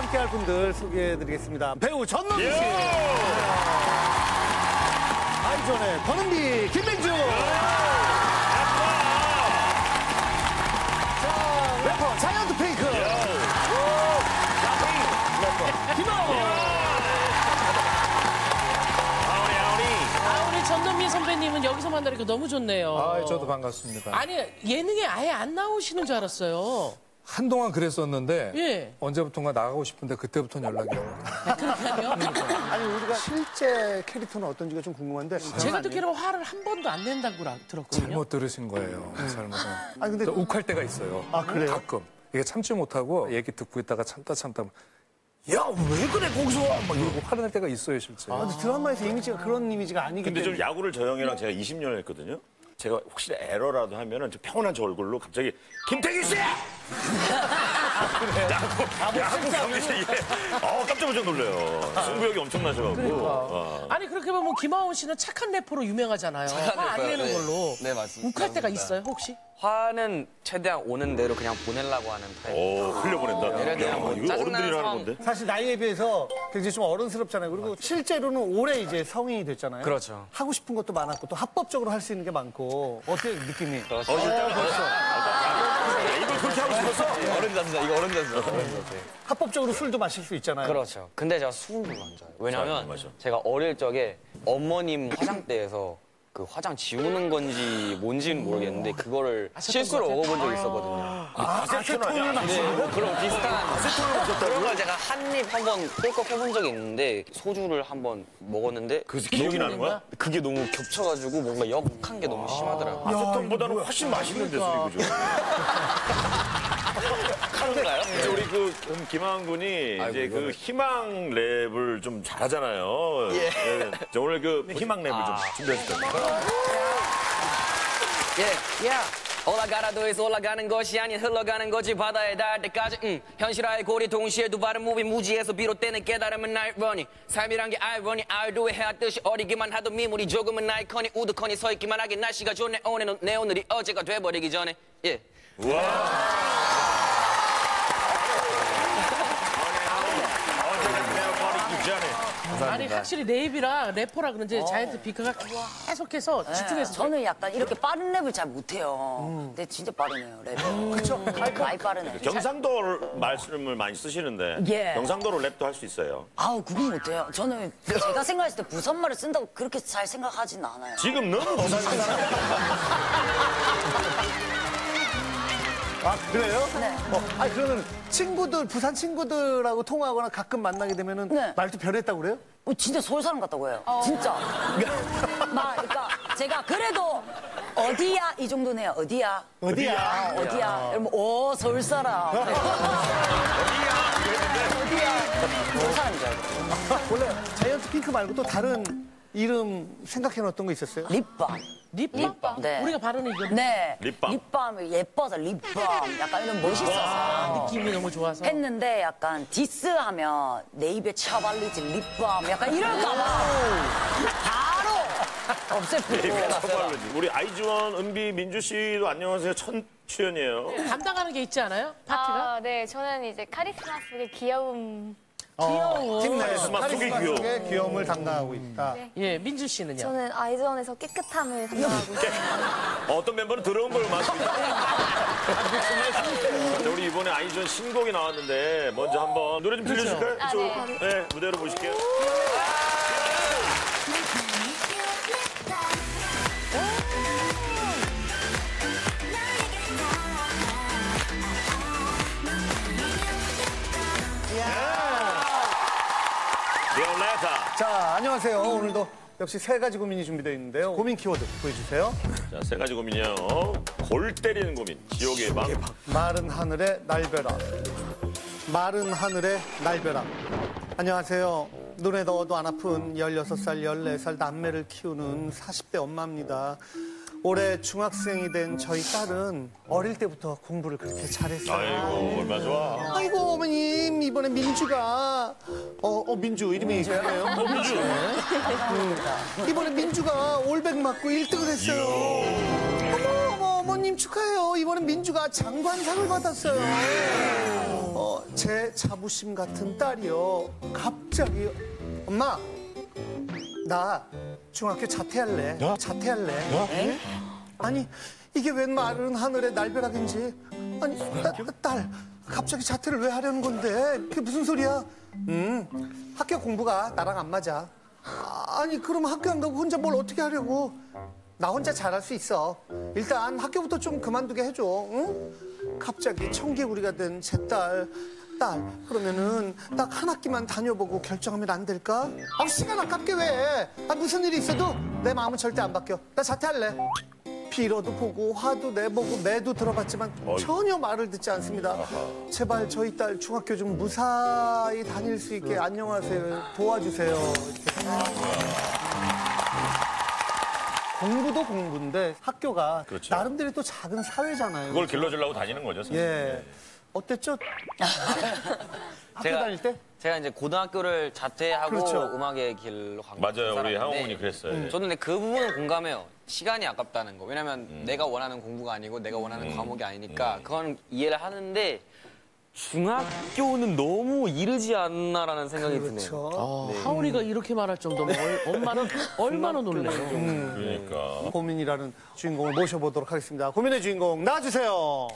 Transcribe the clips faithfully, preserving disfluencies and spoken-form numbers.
함께할 분들 소개해드리겠습니다. 배우 전노미 씨, 아이존의 권은비, 김민주, 자 래퍼 자이언트 페이크, 래퍼 김하원. 전노미 선배님은 여기서 만나니까 너무 좋네요. 아, 저도 반갑습니다. 아니, 예능에 아예 안 나오시는 줄 알았어요. 한동안 그랬었는데 예. 언제부턴가 나가고 싶은데 그때부터는 연락이 안 와요. 그렇게 하면? 아니 우리가 실제 캐릭터는 어떤지가 좀 궁금한데 제가 듣기로는 화를 한 번도 안 낸다고 들었거든요. 잘못 들으신 거예요. 잘못은. 아니 근데 저 욱할 때가 있어요. 아, 그래요? 가끔. 이게 참지 못하고 얘기 듣고 있다가 참다 참다 야, 왜 그래, 거기서 와! 막 이러고 화를 낼 때가 있어요, 실제. 아, 근데 드라마에서 이미지가 그런 이미지가 아니기 근데 때문에. 좀 야구를 저 형이랑 제가 이십 년을 했거든요. 제가 혹시 에러라도 하면은 좀 평온한 저 얼굴로 갑자기 김태균 씨! 야구, 야구 경기에서 이게 어 깜짝 놀래요. 승부욕이 엄청나셔가지고. 그러니까. 어. 아니, 그렇게 보면 김하원 씨는 착한 래퍼로 유명하잖아요. 화 안 내는 네. 걸로. 네, 맞습니다. 욱할 때가 있어요, 혹시? 화는 최대한 오는 대로 그냥 보내려고 하는 타입. 오, 흘려보낸다. 예를 들면 야, 뭐 이거 짜증나는 어른들이 하는 상황. 건데. 사실 나이에 비해서 굉장히 좀 어른스럽잖아요. 그리고 실제로는 올해 이제 성인이 됐잖아요. 그렇죠. 하고 싶은 것도 많았고 또 합법적으로 할 수 있는 게 많고 어때요, 느낌이? 어, 일단 벌써. 야, 이걸 그렇게 하고 싶었어? 어른 잔다, 이거 어른 잔다. 합법적으로 술도 마실 수 있잖아요. 그렇죠. 근데 제가 술을 별로 안 좋아해요. 왜냐면 맞아. 제가 어릴 적에 어머님 화장대에서 그 화장 지우는 건지 뭔지는 모르겠는데 그거를 실수로 것 같아요? 먹어본 적이 있었거든요. 아세톤 아니야? 네, 뭐 그런 비슷한 그런 걸 제가 한 입 한번 꿀꺽 해본 적이 있는데 소주를 한번 먹었는데 그래서 기억이 나는 거야? 그게 너무 겹쳐가지고 뭔가 역한 게 너무 심하더라고요. 아세톤보다는 훨씬 맛있는데 술이 그죠? 그런가요? 이제 우리 그 김하은 군이 이제 그 희망 랩을 좀 잘하잖아요. 예. 자, 오늘 그 희망 랩을 좀 준비했습니다. 예, 야. 올라가라도 해서 올라가는 것이 아닌 흘러가는 거지 바다에 닿을 때까지 음. 현실화의 고리 동시에 두 발은 무비 무지에서 비롯되는 깨달음은 아이러니 삶이란 게 아이러니 아이도에 해왔듯이 어리기만 하던 미물이 조금은 아이커니 우두커니 서있기만 하긴 날씨가 좋네 오늘 내 오늘이 어제가 돼버리기 전에 예. 아니, 확실히 네이비랑 래퍼라 그런지 자이언트 피크가 계속해서 집중해서. 저는 약간 이렇게 빠른 랩을 잘 못해요. 근데 진짜 빠르네요, 랩이. 그렇죠. 많이 빠르네. 경상도 말씀을 많이 쓰시는데 예. 경상도로 랩도 할 수 있어요. 아우, 그건 못해요. 저는 제가 생각했을 때 부산말을 쓴다고 그렇게 잘 생각하진 않아요. 지금 너무 부산 사람. 아, 그래요? 네. 어, 아니, 그러면 친구들, 부산 친구들하고 통화하거나 가끔 만나게 되면은 네. 말투 변했다고 그래요? 어, 진짜 서울 사람 같다고 해요. 진짜. 막, 그러니까 제가 그래도 어디야? 이 정도는 해요. 어디야? 어디야? 아, 어디야? 이러면, 오, 서울 사람. 어디야? 어디야? 서울 사람인 줄 알고. 원래 자이언트 핑크 말고 또 다른 이름 생각해 놓았던 거 있었어요? 립밤. 립밤? 네. 우리가 바르는 이거. 네. 립밤. 립밤이 예뻐서 립밤. 약간 이런 멋있어서. 느낌이 너무 좋아서. 했는데 약간 디스하면 내 입에 쳐발리지 립밤 약간 이럴까봐 바로 없애버리고. 우리 아이즈원, 은비, 민주 씨도 안녕하세요. 첫 출연이에요. 담당하는 게 있지 않아요? 파트가? 아, 네. 저는 이제 카리스마 속의 귀여움. 귀여워. 팀 내에서 카리스마 속의 카리스마 귀여움. 속의 귀여움을 담당하고 있다. 예, 민주 씨는요? 저는 아이즈원에서 깨끗함을 담당하고 있어요. 어떤 멤버는 더러운 걸 맡습니다. 자, 우리 이번에 아이즈원 신곡이 나왔는데 먼저 한번 노래 좀 들려줄까요? 아, 이쪽으로. 네. 네, 무대로 보실게요. 비올레타. 자, 안녕하세요. 오늘도 역시 세 가지 고민이 준비되어 있는데요. 고민 키워드 보여주세요. 자, 세 가지 고민이요. 골 때리는 고민. 지옥의 방. 마른 하늘의 날벼락. 마른 하늘의 날벼락. 안녕하세요. 눈에 넣어도 안 아픈 열여섯 살, 열네 살 남매를 키우는 사십 대 엄마입니다. 올해 중학생이 된 저희 딸은 어릴 때부터 공부를 그렇게 잘했어요. 아이고, 얼마나 좋아. 아이고, 어머님, 이번에 민주가, 어, 어 민주, 이름이 그래요? 어, 민주. 음, 이번에 민주가 올백 맞고 일 등을 했어요. 어머, 어머, 어머님 축하해요. 이번에 민주가 장관상을 받았어요. 어, 제 자부심 같은 딸이요. 갑자기 엄마 나 중학교 자퇴할래. 자퇴할래. 아니 이게 웬 마른 하늘의 날벼락인지. 아니 딸, 딸 갑자기 자퇴를 왜 하려는 건데? 그게 무슨 소리야? 음 학교 공부가 나랑 안 맞아. 아니 그럼 학교 안 가고 혼자 뭘 어떻게 하려고? 나 혼자 잘할 수 있어. 일단 학교부터 좀 그만두게 해줘. 응? 갑자기 청개구리가 된 제 딸. 딸 그러면은 딱 한 학기만 다녀보고 결정하면 안 될까? 아 시간 아깝게 왜? 아 무슨 일이 있어도 내 마음은 절대 안 바뀌어. 나 자퇴할래. 빌어도 보고 화도 내보고 매도 들어봤지만 전혀 말을 듣지 않습니다. 제발 저희 딸 중학교 좀 무사히 다닐 수 있게 안녕하세요 도와주세요. 공부도 공부인데 학교가 그렇죠. 나름대로 또 작은 사회잖아요. 그걸 길러주려고 다니는 거죠, 사실. 예. 어땠죠? 학교 제가- 다닐 때? 제가 이제 고등학교를 자퇴하고 그렇죠. 음악의 길로 간 맞아요. 우리 사람인데 항우군이 그랬어요. 예. 저는 근데 그 부분은 공감해요. 시간이 아깝다는 거. 왜냐면 내가 원하는 공부가 아니고 내가 원하는 과목이 아니니까 그건 이해를 하는데 중학교는 너무 이르지 않나라는 생각이 드네요. 그렇죠. 하울이가 이렇게 말할 정도면 얼- 엄마는 얼마나 놀래요. 그러니까. 고민이라는 주인공을 모셔보도록 하겠습니다. 고민의 주인공 나와주세요.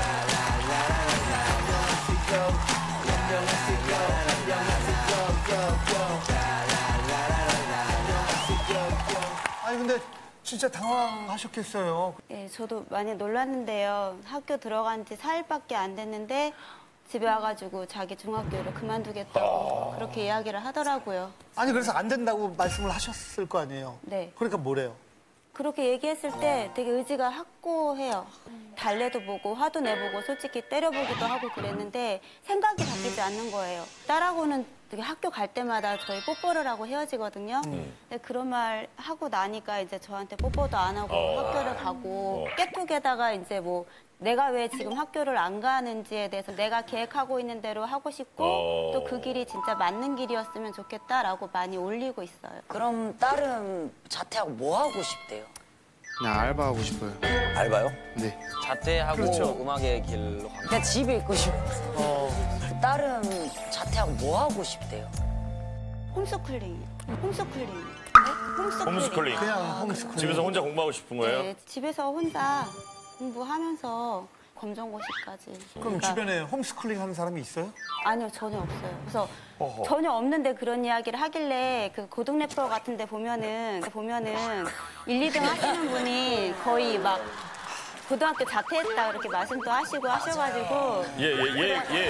아니 근데 진짜 당황하셨겠어요. 네, 저도 많이 놀랐는데요. 학교 들어간 지 사 일밖에 안 됐는데 집에 와가지고 자기 중학교를 그만두겠다고 그렇게 이야기를 하더라고요. 아니 그래서 안 된다고 말씀을 하셨을 거 아니에요. 네. 그러니까 뭐래요? 그렇게 얘기했을 때 되게 의지가 확고해요. 달래도 보고 화도 내보고 솔직히 때려보기도 하고 그랬는데 생각이 바뀌지 않는 거예요. 딸하고는 되게 학교 갈 때마다 저희 뽀뽀를 하고 헤어지거든요. 근데 그런 말 하고 나니까 이제 저한테 뽀뽀도 안 하고 어. 학교를 가고 깨톡에다가 이제 뭐 내가 왜 지금 학교를 안 가는지에 대해서 내가 계획하고 있는 대로 하고 싶고 어. 또 그 길이 진짜 맞는 길이었으면 좋겠다라고 많이 올리고 있어요. 그럼 딸은 자퇴하고 뭐 하고 싶대요? 그냥 알바하고 싶어요. 알바요? 네. 자퇴하고 그렇죠. 음악의 길로 간 그냥 집에 있고 싶어. 딸은 자퇴하고 뭐 하고 싶대요? 홈스쿨링. 홈스쿨링. 네? 홈스쿨링. 홈스쿨링. 그냥 홈스쿨링. 집에서 혼자 공부하고 싶은 거예요? 네, 집에서 혼자 공부하면서 검정고시까지. 그럼 그러니까 주변에 홈스쿨링 하는 사람이 있어요? 아니요, 전혀 없어요. 그래서 어허. 전혀 없는데 그런 이야기를 하길래 그 고등 래퍼 같은데 보면은 보면은 일, 이 등 하시는 분이 거의 막 고등학교 자퇴했다 이렇게 말씀도 하시고 하셔가지고 예, 예, 예, 예.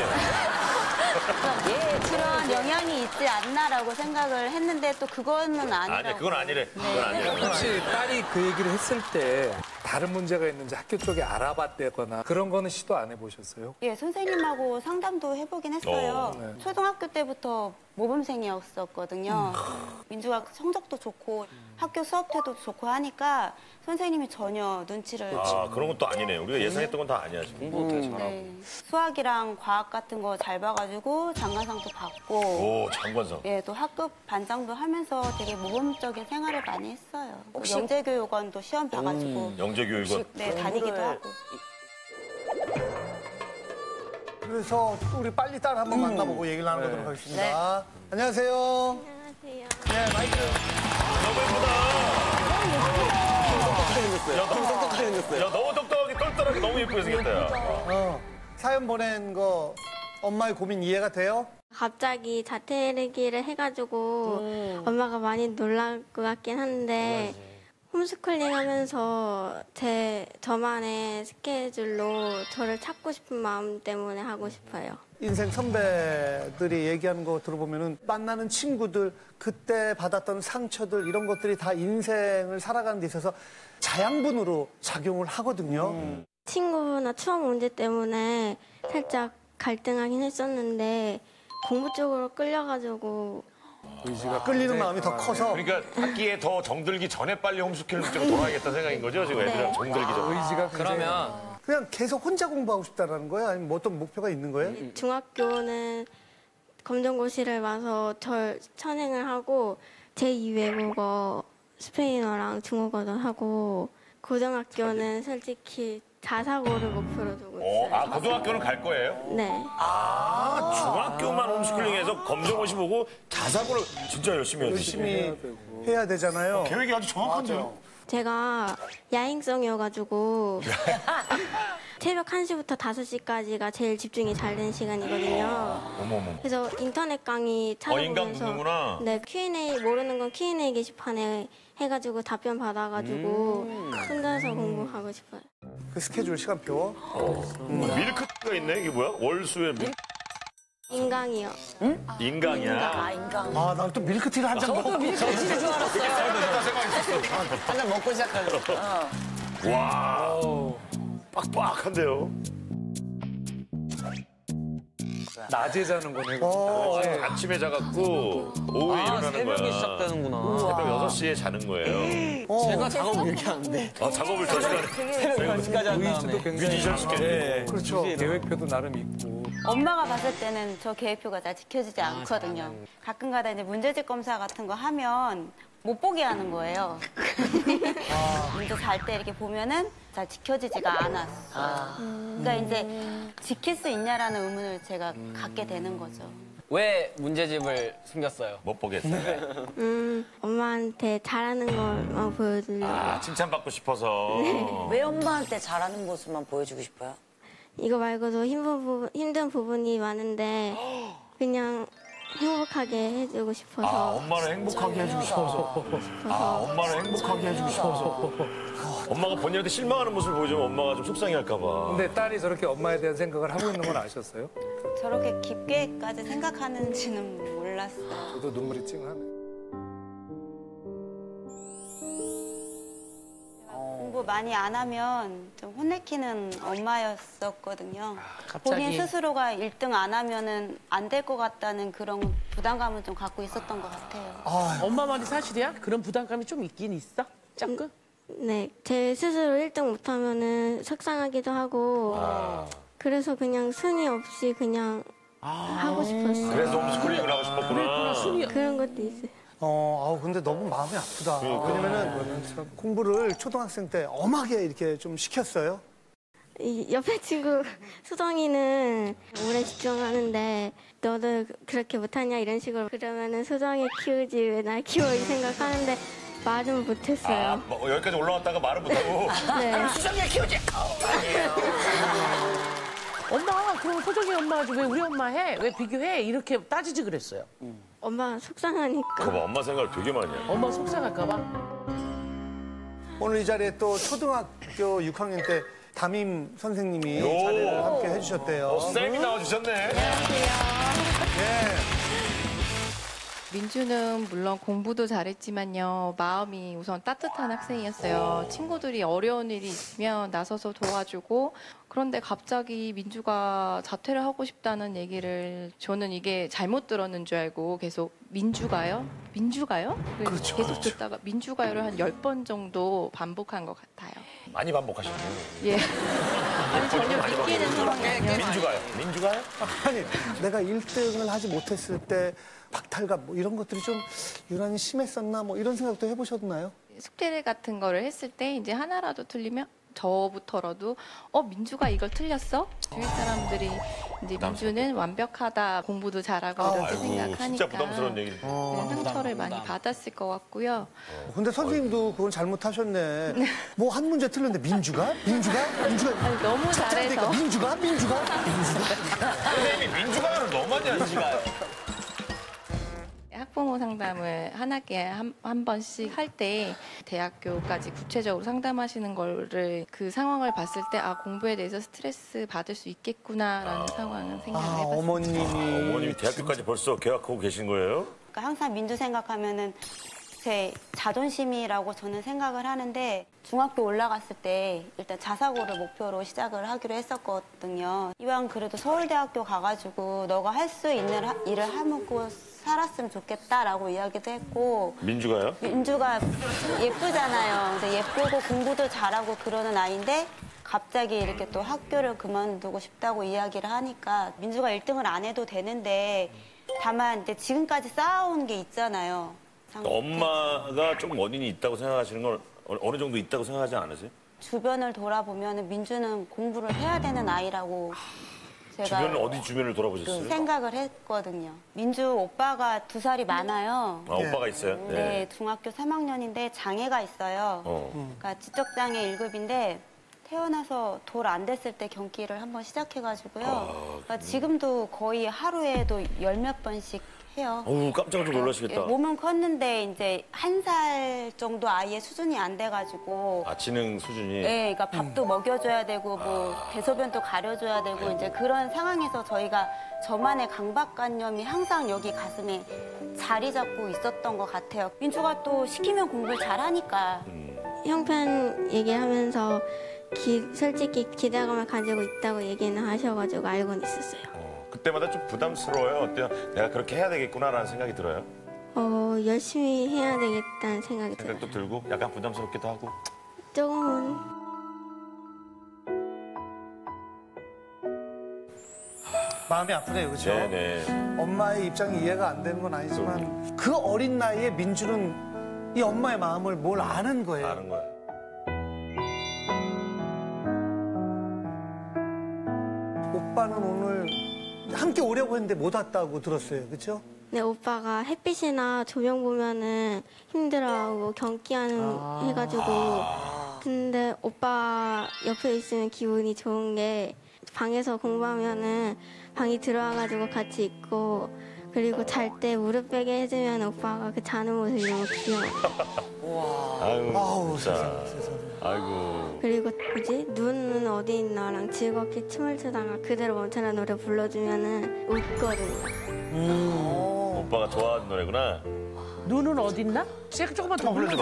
예, 그런 영향이 있지 않나라고 생각을 했는데 또 그거는 아니라고. 아니야, 그건 아니래. 그건 아니래. 혹시 딸이 그 얘기를 했을 때 다른 문제가 있는지 학교 쪽에 알아봤다거나 그런 거는 시도 안 해보셨어요? 예, 선생님하고 상담도 해보긴 했어요. 어, 네. 초등학교 때부터 모범생이었었거든요. 민주학 성적도 좋고 학교 수업 태도도 좋고 하니까 선생님이 전혀 눈치를 아, 그런 것도 아니네. 우리가 예상했던 건 다 아니야, 지금. 공부 되게 잘하고. 네. 수학이랑 과학 같은 거 잘 봐가지고 장관상도 받고 오, 장관상. 예, 또 학급 반장도 하면서 되게 모범적인 생활을 많이 했어요. 영재교육원도 시험 봐가지고 영재교육원. 네, 다니기도 공부를- 하고. 그래서 우리 빨리 딸 한번 만나보고 얘기를 나눠보도록 하겠습니다. 안녕하세요. 안녕하세요. 네, 마이크. 야, 너무 똑똑하게 생겼어요. 야, 너무 똑똑하게, 똘똘하게 너무 예쁘게 생겼다, 야. 어, 사연 보낸 거 엄마의 고민 이해가 돼요? 갑자기 자퇴를 해가지고 엄마가 많이 놀랄 것 같긴 한데 홈스쿨링 하면서 제 저만의 스케줄로 저를 찾고 싶은 마음 때문에 하고 싶어요. 인생 선배들이 얘기하는 거 들어보면은 만나는 친구들, 그때 받았던 상처들 이런 것들이 다 인생을 살아가는 데 있어서 자양분으로 작용을 하거든요. 친구나 추억 문제 때문에 살짝 갈등하긴 했었는데 공부 쪽으로 끌려가지고 의지가 끌리는 마음이 더 커서 그러니까 학기에 더 정들기 전에 빨리 홈스쿨링 쪽으로 돌아가겠다는 생각인 거죠? 지금 애들이랑 정들기 전에. 의지가 굉장히 그러면 그냥 계속 혼자 공부하고 싶다라는 거예요? 아니면 뭐 어떤 목표가 있는 거예요? 중학교는 검정고시를 봐서 절 천행을 하고 제이 외국어 스페인어랑 중국어도 하고 고등학교는 솔직히 자사고를 목표로 두고 어, 있어요. 아, 고등학교는 갈 거예요? 네. 아, 중학교만 홈스쿨링해서 검정고시 보고 자사고를 진짜 열심히 해야 되지. 열심히 해야 되잖아요. 계획이 아주 정확한데요? 제가 야행성이어가지고 새벽 한 시부터 다섯 시까지가 제일 집중이 잘 되는 시간이거든요. 어머머. 그래서 인터넷 강의 어, 인강 찾아보면서 듣는구나. 네, 큐 앤 에이 모르는 건 큐 앤 에이 게시판에 해가지고 답변 받아가지고 혼자서 공부하고 싶어요. 그 스케줄 시간표. 밀크가 있네, 이게 뭐야? 월수에 밀... 인강이요. 인강이야. 아, 인강. 아, 나 또 밀크티를 한 잔 먹고. 저도 밀크티인 줄 알았어요. 한 잔 먹고 시작하죠. 어. 와, 빡빡한데요? 낮에 자는 거네. 어, 낮에. 아침에 자갖고 오후에 일어나는 거야. 새벽에 시작되는구나. 새벽 여섯 시에 자는 거예요. 제가 작업을 이렇게 하는데. 아, 작업을 저 시간에. 새벽 여섯 시까지 한 루이스도 다음에. 굉장히 뮤지션스께. 그렇죠. 계획표도 나름 있고. 엄마가 봤을 때는 저 계획표가 잘 지켜지지 않거든요. 가끔가다 이제 문제집 검사 같은 거 하면 못 보게 하는 거예요. 문제 잘 때 이렇게 보면은 잘 지켜지지가 않았어. 그러니까 이제 지킬 수 있냐라는 의문을 제가 갖게 되는 거죠. 왜 문제집을 숨겼어요? 못 보겠어요. 음, 엄마한테 잘하는 걸만 보여주려고. 아, 칭찬받고 싶어서. 왜 엄마한테 잘하는 모습만 보여주고 싶어요? 이거 말고도 힘든 부분, 힘든 부분이 많은데 그냥 행복하게 해주고 아, 싶어서. 엄마를 행복하게 해주고 싶어서. 아, 엄마를 행복하게 해주고 싶어서. 엄마가 본인한테 실망하는 모습을 보여주면 엄마가 좀 속상해할까봐. 근데 딸이 저렇게 엄마에 대한 생각을 하고 있는 건 아셨어요? 저렇게 깊게까지 생각하는지는 몰랐어요. 저도 눈물이 찡하네. 공부 많이 안 하면 좀 혼내키는 엄마였었거든요. 갑자기. 본인 스스로가 일 등 안 하면은 안 될 것 같다는 그런 부담감을 좀 갖고 있었던 것 같아요. 엄마 말이 사실이야? 그런 부담감이 좀 있긴 있어? 조금? 네, 제 스스로 일 등 못하면은 속상하기도 하고. 그래서 그냥 순위 없이 그냥 하고 싶었어요. 그래서 홈스쿨링을 하고 싶었구나. 순이 그런 것도 있어요. 어, 아우, 근데 너무 마음이 아프다. 왜냐면은 공부를 초등학생 때 엄하게 이렇게 좀 시켰어요. 이 옆에 친구 수정이는 오래 집중하는데 너도 그렇게 못하냐 이런 식으로 그러면은 수정이 키우지 왜 날 키워 이 생각하는데 말은 아, 못했어요. 뭐 여기까지 올라왔다가 말을 못하고. 네. 수정이가 키우지. 엄마 그럼 소정이 엄마 왜 우리 엄마 해? 왜 비교해? 이렇게 따지지 그랬어요. 엄마 속상하니까. 그거 봐, 엄마 생각을 되게 많이 해. 엄마 속상할까 봐. 오늘 이 자리에 또 초등학교 육 학년 때 담임 선생님이 요. 자리를 함께 해주셨대요. 어, 쌤이 나와주셨네. 민주는 물론 공부도 잘했지만요. 마음이 우선 따뜻한 학생이었어요. 친구들이 어려운 일이 있으면 나서서 도와주고 그런데 갑자기 민주가 자퇴를 하고 싶다는 얘기를 저는 이게 잘못 들었는 줄 알고 계속 민주가요? 민주가요? 그렇죠, 계속 그렇죠. 듣다가 민주가요를 한 열 번 정도 반복한 것 같아요. 많이 반복하시네요. 예. 아니, 전혀 믿기는 상황이 아니었어요. 민주가요? 민주가요? 아니, 내가 일 등을 하지 못했을 때 박탈감 뭐 이런 것들이 좀 유난히 심했었나 뭐 이런 생각도 해보셨나요? 숙제 같은 거를 했을 때 이제 하나라도 틀리면 저부터라도 어 민주가 이걸 틀렸어? 주위 사람들이 이제 민주는 완벽하다 공부도 잘하고 이렇게 아이고, 생각하니까 진짜 부담스러운 얘기지. 그냥 상처를 많이 받았을 것 같고요. 근데 선생님도 그건 잘못하셨네. 뭐 한 문제 틀렸는데 민주가? 민주가? 민주가? 아니, 너무 잘해서 민주가? 민주가? 선생님이 민주가요를 너무 많이 하시니까. 학부모 상담을 한 학기에 한, 한 번씩 할 때 대학교까지 구체적으로 상담하시는 거를 그 상황을 봤을 때 아 공부에 대해서 스트레스 받을 수 있겠구나라는 아. 상황을 생각을 아, 해봤어요. 어머님이. 어머님이 대학교까지 벌써 개학하고 계신 거예요? 그러니까 항상 민주 생각하면은 제 자존심이라고 저는 생각을 하는데 중학교 올라갔을 때 일단 자사고를 목표로 시작을 하기로 했었거든요. 이왕 그래도 서울대학교 가가지고 너가 할 수 있는 하- 일을 하고 살았으면 좋겠다라고 이야기도 했고 민주가요? 민주가 예쁘잖아요. 근데 예쁘고 공부도 잘하고 그러는 아이인데 갑자기 이렇게 또 학교를 그만두고 싶다고 이야기를 하니까 민주가 일 등을 안 해도 되는데 다만 이제 지금까지 쌓아온 게 있잖아요. 엄마가 좀 원인이 있다고 생각하시는 건 어- 어느 정도 있다고 생각하지 않으세요? 주변을 돌아보면 민주는 공부를 해야 되는 아이라고 제가 주변은 어디 주변을 돌아보셨어요? 생각을 했거든요. 민주 오빠가 두 살이 많아요. 아, 오빠가 있어요? 네, 중학교 삼 학년인데 장애가 있어요. 어. 그러니까 지적장애 일 급인데 태어나서 돌 안 됐을 때 경기를 한번 시작해가지고요. 아, 그러니까 지금도 거의 하루에도 열 몇 번씩 해요. 어우, 깜짝깜짝 놀라시겠다. 예, 몸은 컸는데 이제 한 살 정도 아이의 수준이 안 돼가지고 아, 지능 수준이? 네, 그러니까 밥도 먹여줘야 되고 뭐 대소변도 가려줘야 되고 이제 그런 상황에서 저희가 저만의 강박관념이 항상 여기 가슴에 자리 잡고 있었던 것 같아요. 민주가 또 시키면 공부를 잘하니까. 형편 얘기하면서 기- 솔직히 기대감을 가지고 있다고 얘기는 하셔가지고 알고는 있었어요. 어, 그때마다 좀 부담스러워요? 어때요? 내가 그렇게 해야 되겠구나라는 생각이 들어요? 어, 열심히 해야 되겠다는 생각이 들어요. 생각도 들고 약간 부담스럽기도 하고. 조금은. 마음이 아프네요, 그렇죠? 네네. 엄마의 입장이 이해가 안 되는 건 아니지만 그 어린 나이에 민주는 이 엄마의 마음을 뭘 아는 거예요. 아는 거야. 오빠는 오늘 함께 오려고 했는데 못 왔다고 들었어요, 그렇죠? 네, 오빠가 햇빛이나 조명 보면은 힘들어하고 경기하는 해가지고. 근데 오빠 옆에 있으면 기분이 좋은 게 방에서 공부하면은 방에 들어와가지고 같이 있고 그리고 잘 때 무릎 베게 해주면 오빠가 그 자는 모습이 너무 귀여워. 아유, 아우, 진짜. 세상에, 세상에. 아이고. 그리고 뭐지? 눈은 어디 있나랑 즐겁게 춤을 추다가 그대로 멈춰라 노래 불러주면은 웃거든요. 오빠가 좋아하는 노래구나. 눈은 어딨나? 제가 조금만 더 불러줘.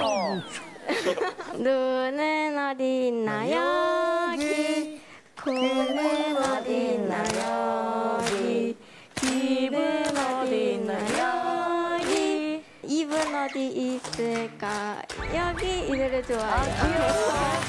눈은 어디 있나 여기 코는 어디 있나 여기 입은 어디 있나 여기 입은 어디 있을까 여기 이 노래 좋아해요.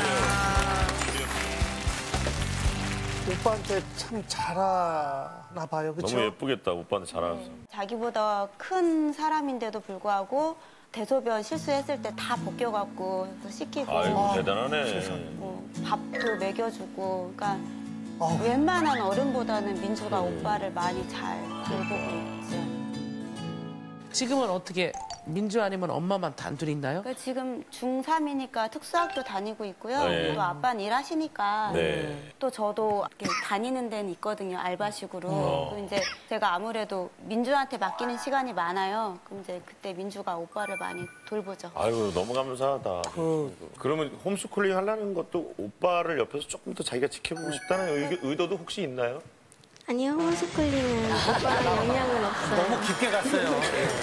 오빠한테 참 잘하나 봐요, 그렇죠? 너무 예쁘겠다, 오빠한테 잘하면서. 자기보다 큰 사람인데도 불구하고 대소변 실수했을 때 다 벗겨갖고 또 씻기고 아이고, 대단하네. 뭐 밥도 먹여주고 그러니까 어. 웬만한 어른보다는 민주가 오빠를 많이 잘 돌보고 있지. 지금은 어떻게 민주 아니면 엄마만 단둘이 있나요? 그러니까 지금 중삼이니까 특수학교 다니고 있고요. 네. 또 아빠는 일하시니까 네. 또 저도 이렇게 다니는 데는 있거든요. 알바식으로. 어. 또 이제 제가 아무래도 민주한테 맡기는 시간이 많아요. 그럼 이제 그때 민주가 오빠를 많이 돌보죠. 아유, 너무 감사하다. 그러면 홈스쿨링 하려는 것도 오빠를 옆에서 조금 더 자기가 지켜보고 싶다는 의, 의도도 혹시 있나요? 아니요, 홈스쿨링은 오빠랑 영향은 없어요. 너무 깊게 갔어요.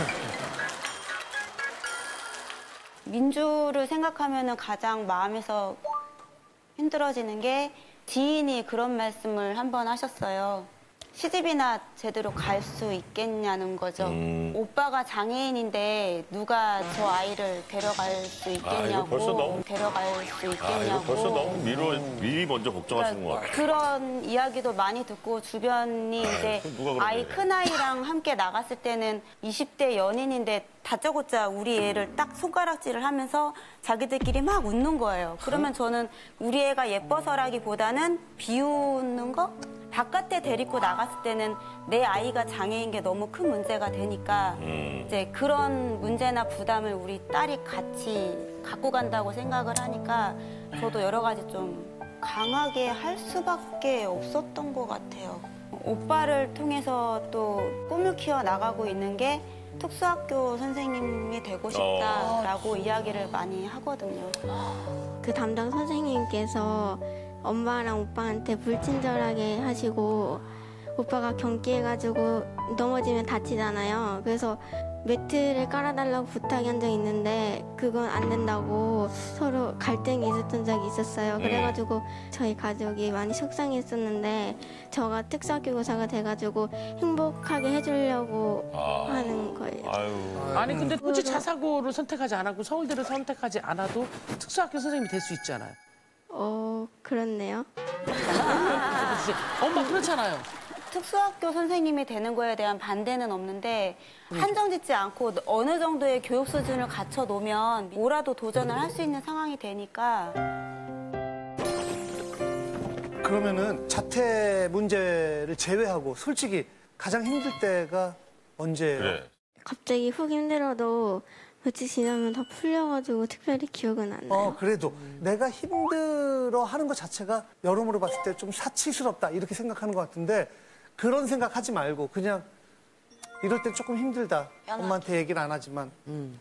민주를 생각하면은 가장 마음에서 힘들어지는 게 지인이 그런 말씀을 한 번 하셨어요. 시집이나 제대로 갈 수 있겠냐는 거죠. 음. 오빠가 장애인인데 누가 저 아이를 데려갈 수 있겠냐고. 아, 이거 벌써 너무- 데려갈 수 아, 있겠냐고. 이거 벌써 너무 미로, 미리 먼저 걱정하시는 것 같아요. 그런 이야기도 많이 듣고 주변이 이제 그럼 누가 그러네. 아이 큰아이랑 함께 나갔을 때는 이십 대 연인인데 다짜고짜 우리 애를 딱 손가락질을 하면서 자기들끼리 막 웃는 거예요. 그러면 저는 우리 애가 예뻐서라기보다는 비웃는 거? 바깥에 데리고 나갔을 때는 내 아이가 장애인 게 너무 큰 문제가 되니까 음. 이제 그런 문제나 부담을 우리 딸이 같이 갖고 간다고 생각을 하니까 저도 여러 가지 좀 강하게 할 수밖에 없었던 것 같아요. 오빠를 통해서 또 꿈을 키워 나가고 있는 게 특수학교 선생님이 되고 싶다라고 이야기를 많이 하거든요. 그 담당 선생님께서 엄마랑 오빠한테 불친절하게 하시고 오빠가 경기해가지고 넘어지면 다치잖아요. 그래서 매트를 깔아달라고 부탁이 한 적이 있는데 그건 안 된다고 서로 갈등이 있었던 적이 있었어요. 그래가지고 저희 가족이 많이 속상했었는데 저가 특수학교 교사가 돼가지고 행복하게 해주려고 아. 하는 거예요. 아유. 아니 근데 굳이 자사고를 선택하지 않았고 서울대를 선택하지 않아도 특수학교 선생님이 될 수 있잖아요. 어, 그렇네요. 그치? 엄마 그렇잖아요. 특수학교 선생님이 되는 거에 대한 반대는 없는데 한정 짓지 않고 어느 정도의 교육 수준을 갖춰 놓으면 뭐라도 도전을 할 수 있는 상황이 되니까 그러면은 자퇴 문제를 제외하고 솔직히 가장 힘들 때가 언제예요? 그래. 갑자기 훅 힘들어도 며칠 지나면 다 풀려가지고 특별히 기억은 안 나요. 어, 그래도 내가 힘들어 하는 것 자체가 여러모로 봤을 때 좀 사치스럽다 이렇게 생각하는 것 같은데 그런 생각 하지 말고 그냥 이럴 땐 조금 힘들다. 엄마한테 얘기를 안 하지만. 음,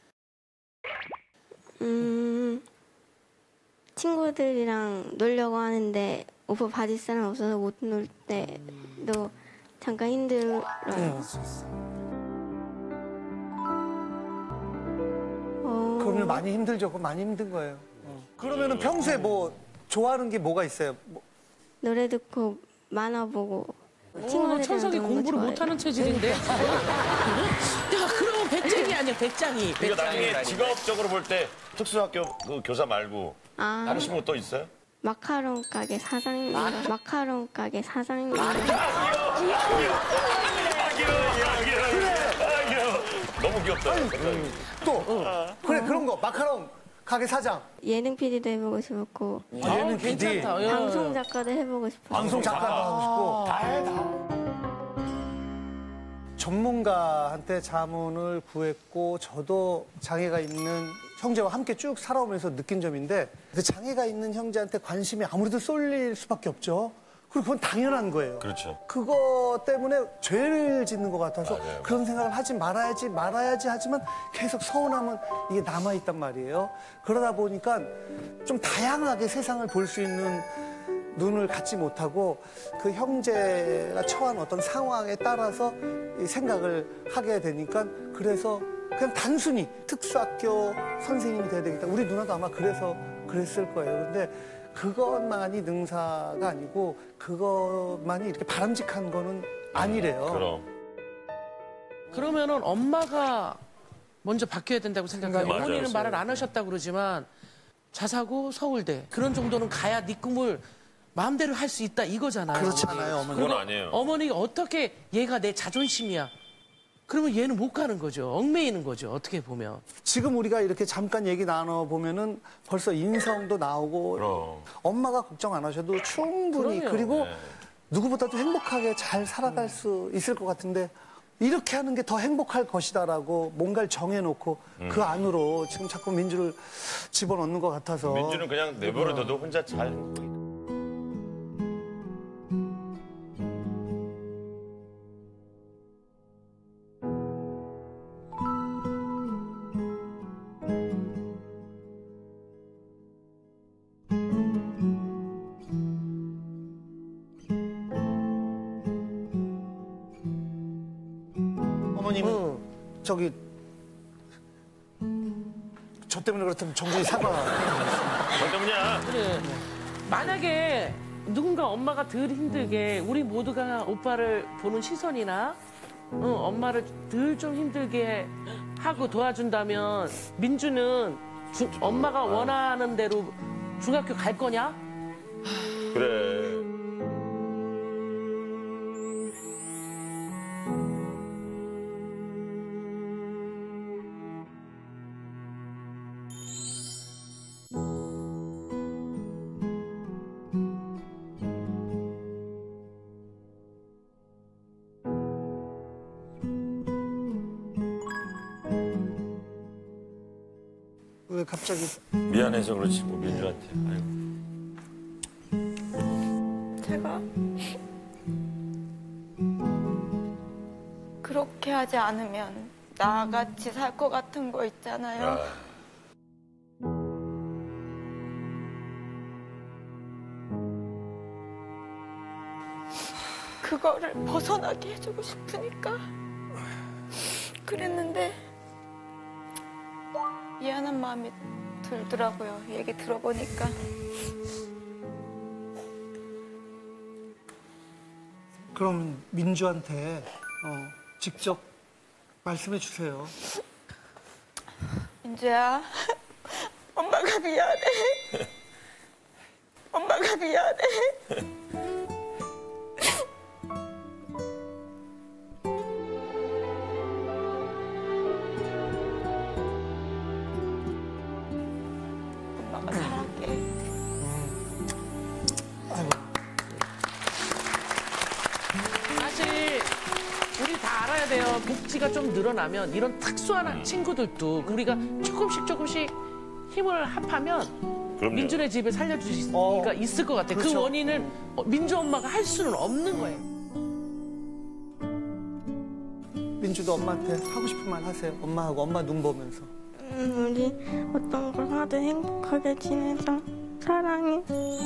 친구들이랑 놀려고 하는데 오빠 봐줄 사람 없어서 못 놀 때도 잠깐 힘들어요. 어, 그러면 많이 힘들죠. 그건 많이 힘든 거예요. 어. 그러면은 평소에 뭐 좋아하는 게 뭐가 있어요? 뭐, 노래 듣고 만화 보고 어, 너 친구들이랑 천석이 노는 거 공부를 좋아해요. 못하는 체질인데. 야, 그러면 배짱이 아니야, 배짱이. 그러니까 나중에 직업적으로 볼 때 특수학교 그 교사 말고 아, 다른 친구 또 있어요? 마카롱 가게 사장입니다. 마카롱 가게 사장입니다. 아, 귀여워. 너무 귀엽다. 또 그래 그런 거 마카롱 가게 사장. 예능 피디도 해보고 싶었고 아, 얘는 피디. 괜찮다. 야. 방송 작가도 해보고 싶었어요. 방송 작가도 하고 싶고. 다해 다. 전문가한테 자문을 구했고 저도 장애가 있는 형제와 함께 쭉 살아오면서 느낀 점인데 그 장애가 있는 형제한테 관심이 아무래도 쏠릴 수밖에 없죠. 그리고 그건 당연한 거예요. 그렇죠. 그거 때문에 죄를 짓는 것 같아서 맞아요. 그런 생각을 하지 말아야지 말아야지 하지만 계속 서운함은 이게 남아있단 말이에요. 그러다 보니까 좀 다양하게 세상을 볼 수 있는 눈을 갖지 못하고 그 형제가 처한 어떤 상황에 따라서 이 생각을 하게 되니까 그래서 그냥 단순히 특수학교 선생님이 돼야 되겠다. 우리 누나도 아마 그래서 그랬을 거예요. 근데 그것만이 능사가 아니고 그것만이 이렇게 바람직한 거는 아니래요. 그럼. 그러면은 엄마가 먼저 바뀌어야 된다고 생각해요. 맞아요. 어머니는 말을 안 하셨다고 그러지만 자사고 서울대 그런 정도는 가야 네 꿈을 마음대로 할 수 있다 이거잖아요. 그렇지 않아요, 어머니. 그건 아니에요. 어머니가 어떻게 얘가 내 자존심이야. 그러면 얘는 못 가는 거죠. 얽매이는 거죠. 어떻게 보면. 지금 우리가 이렇게 잠깐 얘기 나눠보면은 벌써 인성도 나오고 그럼. 엄마가 걱정 안 하셔도 충분히 그럼요. 그리고 네. 누구보다도 행복하게 잘 살아갈 수 있을 것 같은데 이렇게 하는 게 더 행복할 것이다라고 뭔가를 정해놓고 그 안으로 지금 자꾸 민주를 집어넣는 것 같아서 민주는 그냥 내버려둬도 혼자 잘 행복해. 어머님은 저기 저 때문에 그렇다면 정중히 사과. 뭐 때문이야? 그래. 만약에 누군가 엄마가 덜 힘들게 우리 모두가 오빠를 보는 시선이나 어, 엄마를 덜 좀 힘들게 하고 도와준다면 민주는 주- 엄마가 원하는 대로 중학교 갈 거냐? 그래. 왜 갑자기 미안해서 그렇지 뭐 민주한테. 아이고. 제가 그렇게 하지 않으면 나같이 살 것 같은 거 있잖아요. 아, 그거를 벗어나게 해주고 싶으니까 그랬는데 미안한 마음이 들더라고요. 얘기 들어보니까. 그럼 민주한테 어, 직접 말씀해 주세요. 민주야, 엄마가 미안해. 엄마가 미안해. 엄마가 사랑해. 아이고. 복지가 좀 늘어나면 이런 특수한 친구들도 우리가 조금씩 조금씩 힘을 합하면 그럼요. 민준의 집을 살려줄 수가 어, 있을 것 같아요. 그 그렇죠. 원인은 어, 민주 엄마가 할 수는 없는 거예요. 민주도 엄마한테 하고 싶은 말 하세요. 엄마하고 엄마 눈 보면서. 음, 우리 어떤 걸 하든 행복하게 지내자. 사랑해.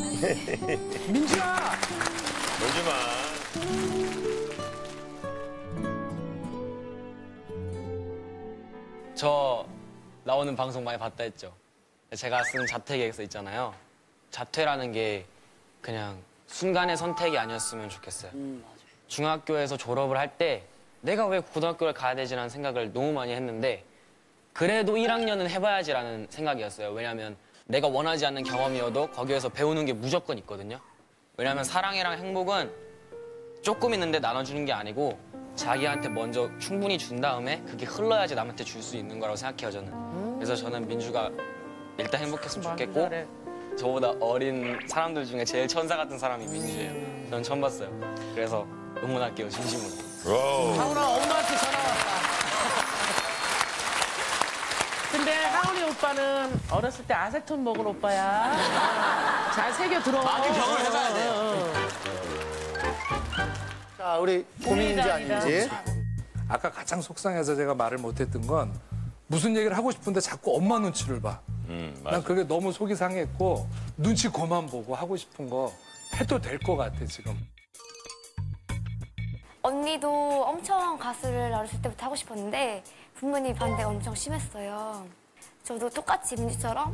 민주야! 놀지 마. 저 나오는 방송 많이 봤다 했죠. 제가 쓴 자퇴 계획서 있잖아요. 자퇴라는 게 그냥 순간의 선택이 아니었으면 좋겠어요. 중학교에서 졸업을 할 때 내가 왜 고등학교를 가야 되지라는 생각을 너무 많이 했는데 그래도 일 학년은 해봐야지라는 생각이었어요. 왜냐하면 내가 원하지 않는 경험이어도 거기에서 배우는 게 무조건 있거든요. 왜냐하면 사랑이랑 행복은 조금 있는데 나눠주는 게 아니고 자기한테 먼저 충분히 준 다음에 그게 흘러야지 남한테 줄 수 있는 거라고 생각해요, 저는. 그래서 저는 민주가 일단 행복했으면 좋겠고 저보다 어린 사람들 중에 제일 천사 같은 사람이 민주예요. 전 처음 봤어요. 그래서 응원할게요, 진심으로. 하은아, 엄마한테 전화 왔다. 근데 하은이 오빠는 어렸을 때 아세톤 먹은 오빠야. 잘 새겨 들어. 많은 경험을 해봐야 돼요. 어, 어. 자, 우리 고민인지 아닌지. 아까 가장 속상해서 제가 말을 못했던 건 무슨 얘기를 하고 싶은데 자꾸 엄마 눈치를 봐. 음, 난 맞아. 그게 너무 속이 상했고 눈치 그만 보고 하고 싶은 거 해도 될 것 같아 지금. 언니도 엄청 가수를 어렸을 때부터 하고 싶었는데 부모님 반대가 엄청 심했어요. 저도 똑같이 민주처럼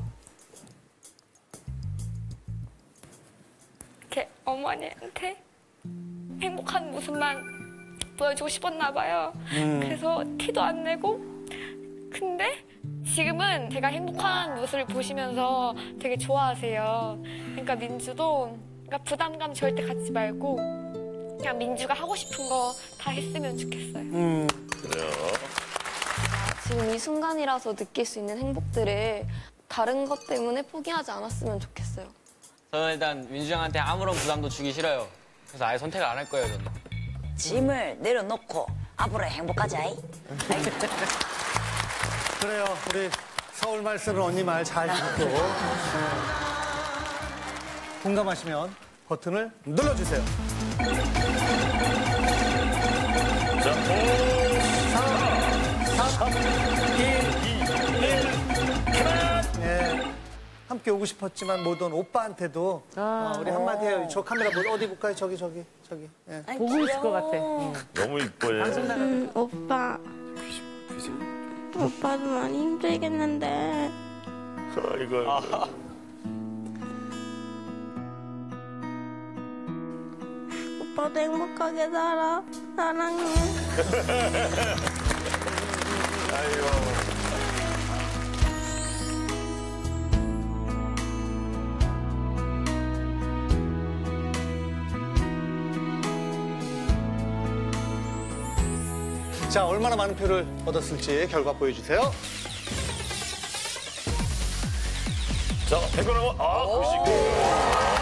이렇게 어머니한테 행복한 모습만 보여주고 싶었나 봐요. 그래서 티도 안 내고 근데 지금은 제가 행복한 모습을 보시면서 되게 좋아하세요. 그러니까 민주도 그러니까 부담감 절대 갖지 말고 그냥 민주가 하고 싶은 거 다 했으면 좋겠어요. 음. 그래요. 지금 이 순간이라서 느낄 수 있는 행복들을 다른 것 때문에 포기하지 않았으면 좋겠어요. 저는 일단 민주 형한테 아무런 부담도 주기 싫어요. 그래서 아예 선택을 안 할 거예요, 저는. 짐을 내려놓고 앞으로 행복하자. 이. 그래요. 우리 서울 말 쓰는 언니 말 잘 듣고. 네. 공감하시면 버튼을 눌러주세요. 자, 오, 사, 삼, 이, 일, 그만! 예. 함께 오고 싶었지만 못 온 오빠한테도 어, 우리 한마디 해요. 저 카메라 뭐 어디 볼까요? 저기 저기 저기. 예. 아이, 보고 있을 것 같아. 너무 이뻐요. 음, 오빠. 오빠도 많이 힘들겠는데. 이거. 아. 오빠도 행복하게 살아. 사랑해. 아이고. 자, 얼마나 많은 표를 얻었을지 결과 보여주세요. 자, 백원하고 아, 구십구.